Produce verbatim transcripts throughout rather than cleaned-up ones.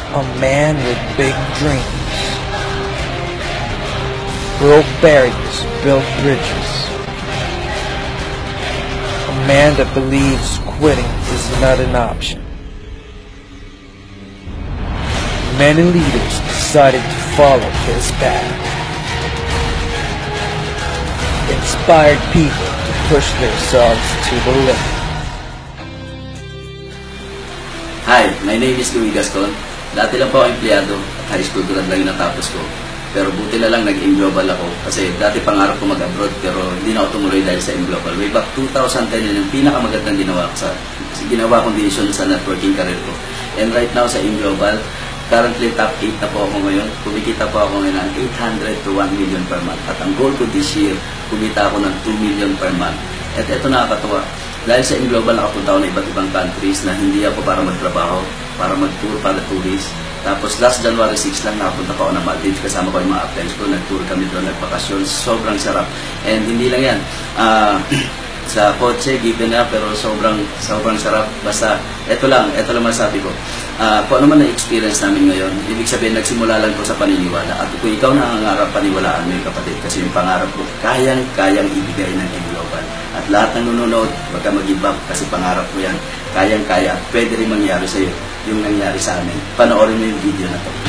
A man with big dreams. Broke barriers, built bridges. A man that believes quitting is not an option. Many leaders decided to follow his path. Inspired people to push themselves to the limit. Hi, my name is Louie Gaston. Dati lang po ako empleyado at high school grad lang yung natapos ko. Pero buti na lang nag-aim global ako kasi dati pangarap ko mag-abroad pero hindi na ako tumuloy dahil sa aim global. Way back two thousand ten yun yung pinakamagandang ginawa ko sa ginawa kong decision sa networking career ko. And right now sa aim global, currently top eight na po ako ngayon. Kumikita po ako ngayon ng eight hundred to one million per month. At ang goal ko this year, kumita ako ng two million per month. At ito nakakatuwa. Dahil sa aim global, nakapunta ako ng iba't ibang countries na hindi ako para magtrabaho, para mag-tour, para tourist. Tapos last January six lang nakapunta pa ako ng Maldives, kasama ko yung mga friends ko, nag-tour kami doon, nagpakasyon, sobrang sarap. And hindi lang yan, uh, sa kotse, given na, pero sobrang sobrang sarap. Basta, eto lang, eto lang masabi ko. Uh, kung ano man na-experience namin ngayon, ibig sabihin, nagsimula lang ko sa paniniwala. At kung ikaw nangangarap, paniwalaan mo yung kapatid. Kasi yung pangarap ko, kayang-kayang ibigay ng aim global. At lahat ng nanonood, wag ka mag-give up kasi pangarap mo yan. Kayang-kaya at pwede rin mangyari sa'yo yung nangyari sa amin. Panoorin mo yung video na to.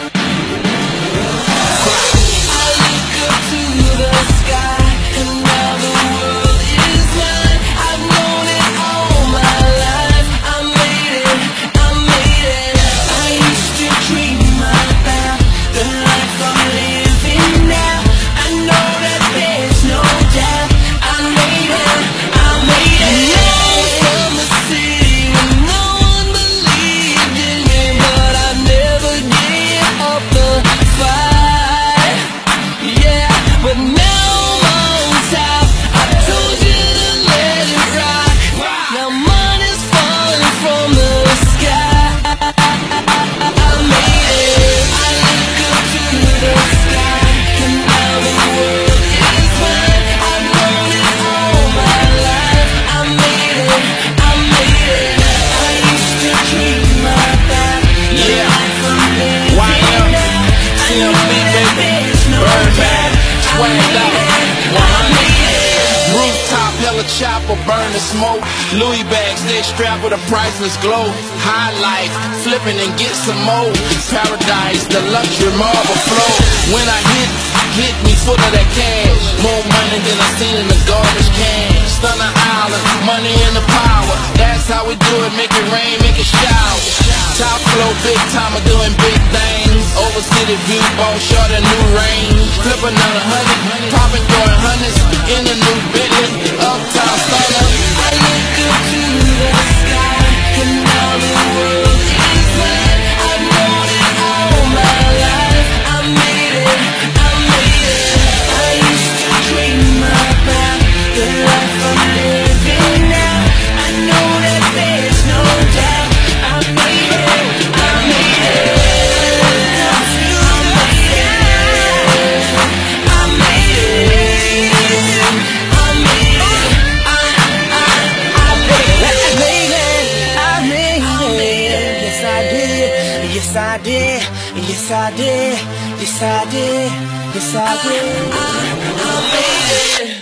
Chopper, burn the smoke. Louis bags, they strapped with a priceless glow. High life, flipping and get some more. Paradise, the luxury marble flow. When I hit, hit me full of that cash. More money than I seen in the garbage can. Stunner Island, money and the power. That's how we do it, make it rain, make it shower. Top flow, big time, doing big things. Over city view, bone short a new range. Flip another hundred, popping, throwing hundreds in a new Bentley. Uptown stunner. I look up to the sky, and now the world is mine. I've known it all my life. I made it, I made it. I used to dream about the life I'm living now. I know that there's no doubt. I made it, I made it. Yes I did, yes I did, yes I did, yes I did, I, I, I made it.